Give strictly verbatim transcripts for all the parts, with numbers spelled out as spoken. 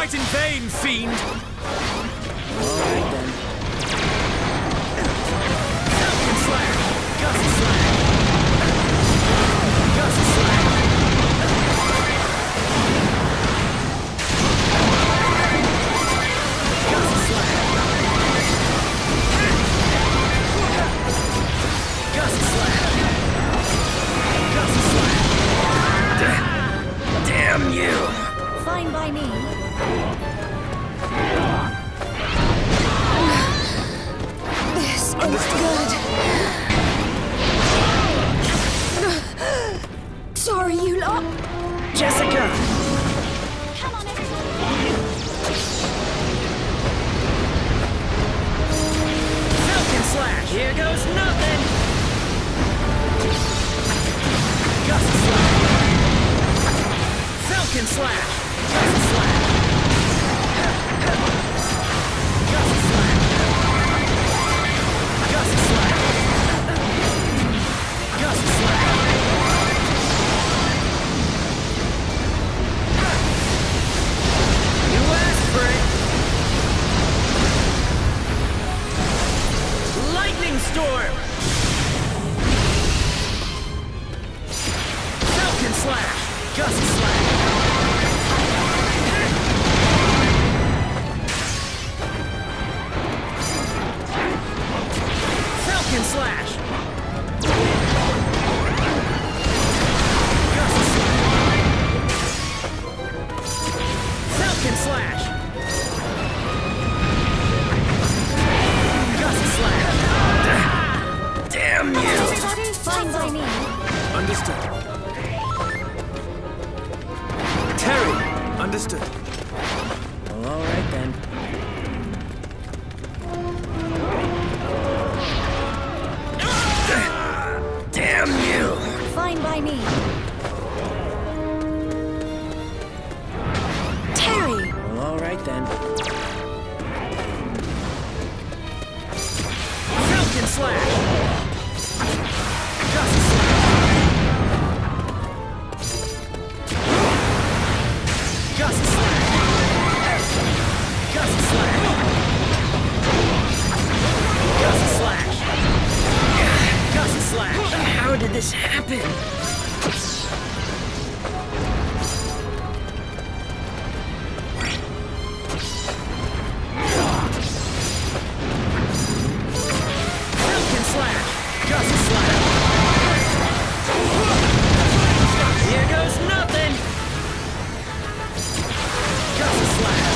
fight in vain, fiend! Alright then. Falcon Slash! Gusty Slash! Gusty Slash! Gusty Slash! Gusty Slash! Gusty Slash! Damn you! Fine by me. This is good. Sorry, you lot. Jessica! Come on, everybody. Falcon Slash! Here goes nothing! Gusty Slash! Falcon Slash! Gusty Slash! Gusty Slash! Gusty Slash! Gusty Slash! You asked for it! Lightning Storm! Falcon Slash! Gusty Slash! Falcon Slash! Gusty Slash! Falcon Slash! Gusty Slash! Damn you! Everybody, fine by me. Understood. Terry! Understood. Well, alright then. Damn you! Fine by me. Terry! Well, alright then. Falcon Slash! Gusty Slash! Gusty Slash! Gusty Slash! Gusty Slash! Gusty Slash! How did this happen? Falcon Slash! Gusty Slash! Here goes nothing! Gusty Slash!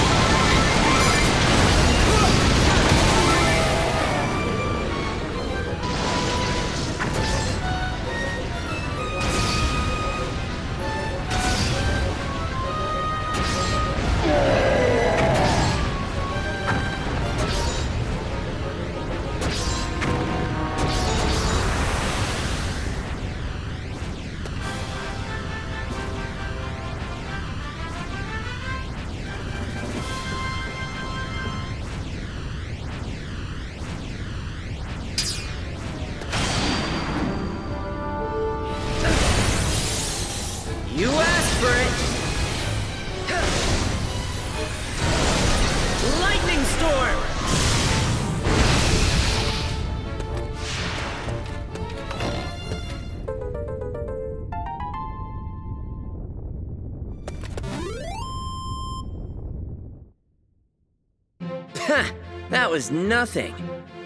You asked for it! Lightning Storm! Ha! That was nothing.